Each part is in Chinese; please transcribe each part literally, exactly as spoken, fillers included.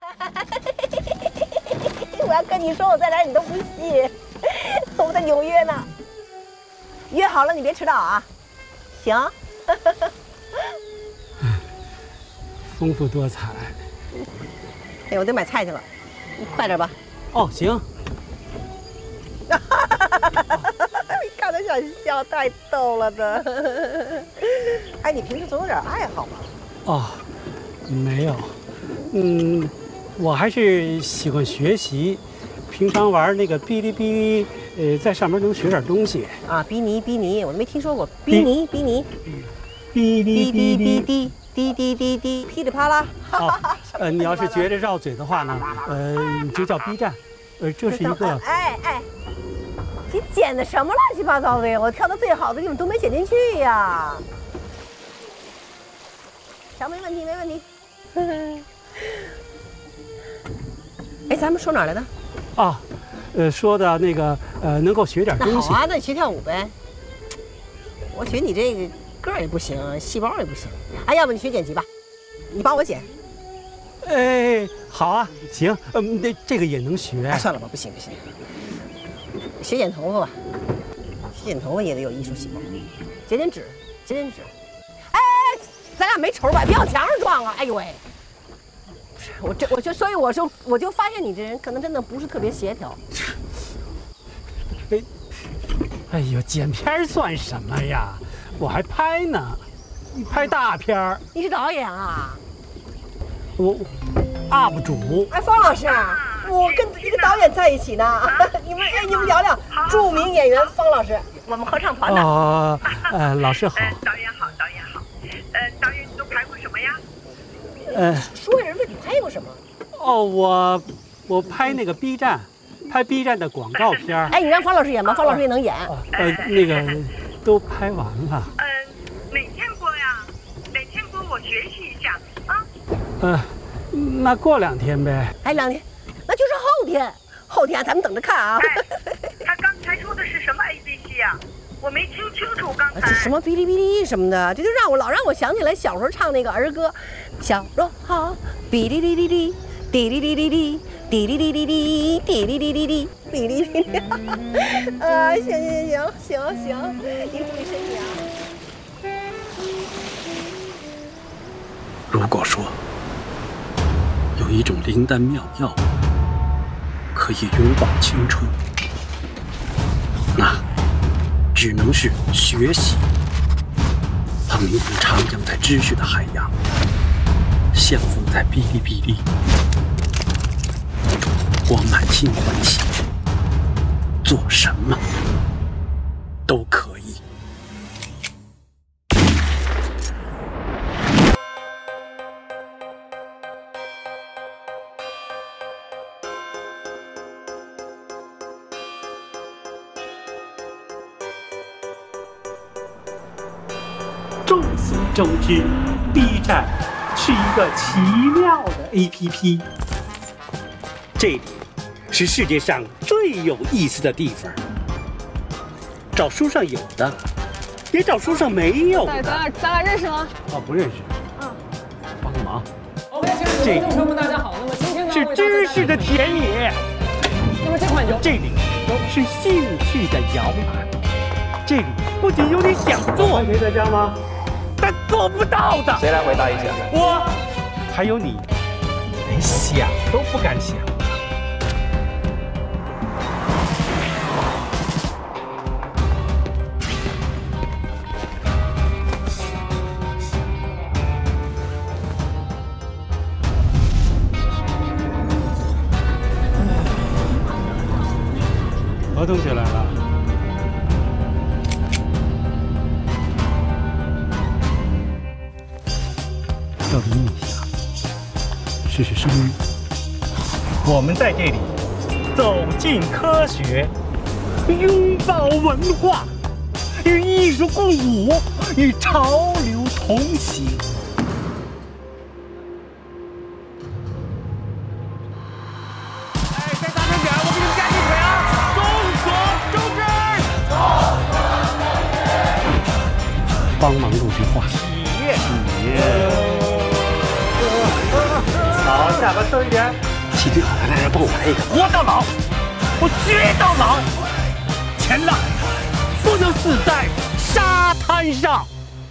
我要跟你说我在哪儿，你都不信。我在纽约呢。约好了，你别迟到啊。行。 丰富多彩。 哎，我得买菜去了，你快点吧。 哦，行。 你看他想笑，太逗了的。哎，你平时总有点爱好吧？ 哦，没有。嗯，我还是喜欢学习。平常玩那个哔哩哔哩，呃，在上面能学点东西。 啊，比尼比尼，我都没听说过。比尼比尼， 哔哩哔哩。 滴滴滴滴，噼里啪啦。 哦，呃，你要是觉得绕嘴的话呢，呃，你就叫 B 站。呃，这是一个。 哎哎，你剪的什么乱七八糟的呀？我挑的最好的地方都没剪进去呀。行，没问题，没问题。哎，咱们说哪儿来的？ 啊，呃，说的那个呃，能够学点东西。 那好啊，那你学跳舞呗。我学你这个。个儿也不行，细胞也不行。哎，要不你学剪辑吧，你帮我剪。 哎，好啊，行，嗯，这这个也能学。 哎，算了吧，不行不行，学剪头发吧，学剪头发也得有艺术细胞。剪剪纸，剪剪纸。哎，咱俩没仇吧？别往墙上撞啊！哎呦喂，不是我这我就所以我就我就发现你这人可能真的不是特别协调。 哎，哎呦，剪片算什么呀？我还拍呢，拍大片儿。 你是导演啊？ 我 U P 主。 哎，方老师，我跟一个导演在一起呢。你们哎，你们聊聊著名演员方老师，我们合唱团的。 哦，呃，老师好。 导演好，导演好。呃，导演你都拍过什么呀？ 呃，说人问你拍过什么？ 哦，我我拍那个 B 站，拍 B 站的广告片。 哎，你让方老师演吗？方老师也能演。 呃，那个。都拍完了。 嗯，哪天播呀？哪天播我学习一下啊。 呃，那过两天呗。 哎，两天，那就是后天。后天咱们等着看啊。 哎，他刚才说的是什么 A B C 啊？我没听清楚刚才。 这什么哔哩哔哩什么的，这就让我老让我想起来小时候唱那个儿歌，小螺号，哔哩哩哩哩，滴哩哩哩哩。滴哩哩哩哩，滴哩哩哩哩，滴哩哩哩。啊，行行行行行，您注意身体啊。 如果说有一种灵丹妙药可以永葆青春，那只能是学习。它名副徜徉在知识的海洋，相逢在哔哩哔哩。我满心欢喜，做什么都可以。 众所周知 ，B 站是一个奇妙的 A P P， 这里是世界上最有意思的地方。找书上有的，别找书上没有的。 咱俩咱俩认识吗？ 哦，不认识。 嗯。 帮个忙。 OK， 亲爱的听众朋友们，大家好。那么今天呢， 是知识的田野。 那么这款游， 这里是兴趣的摇篮。这里不仅有你想做，谁在家吗？但做不到的。 谁来回答一下？ 我，还有你，连想都不敢想。 何同学来了，要不你一下，试试声音。我们在这里走进科学，拥抱文化，与艺术共舞，与潮流同行。 帮忙录句话。 企业，企业。曹点吧，瘦一点。 气最好的来人帮我来一个。 活到老，我学到老。前浪不能死在沙滩上。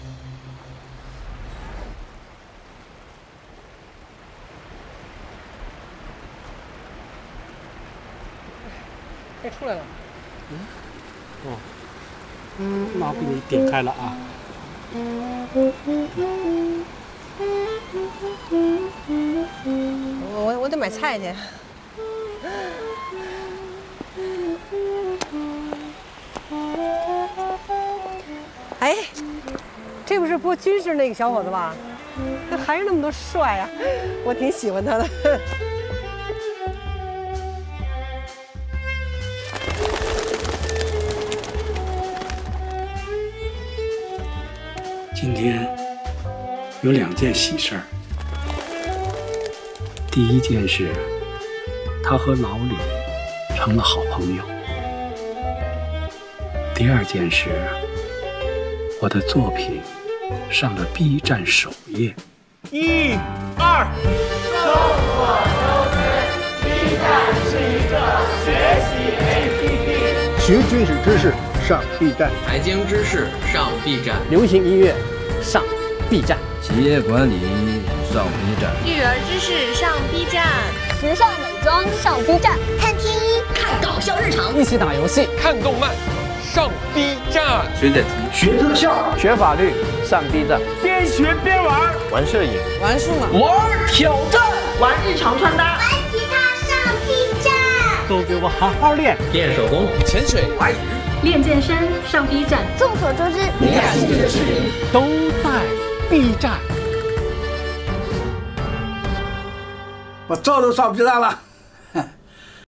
该出来了。 嗯，哦，嗯，那我给你点开了啊。 我我我得买菜去。哎，这不是播军事那个小伙子吧？他还是那么多帅啊，我挺喜欢他的。 今天有两件喜事儿。第一件事，他和老李成了好朋友。第二件事，我的作品上了 B 站首页。 一、二，众所周知 ，B 站是一个学习 A P P。 学军事知识上 B 站， 财经知识上 B 站， 流行音乐上 B 站， 企业管理上 B 站， 育儿知识上 B 站， 时尚美妆上 B 站， 看天一，看搞笑日常， 一起打游戏， 看动漫上 B 站， 学点题， 学特效，学法律上 B 站， 边学边玩， 玩摄影， 玩数码， 玩挑战， 玩日常穿搭，玩吉他上 B 站， 都给我好好练， 练手工， 潜水， 华语， 练健身上 B 站。 众所周知， 你感兴趣的视频都在 B 站。 我照都上 B 站了。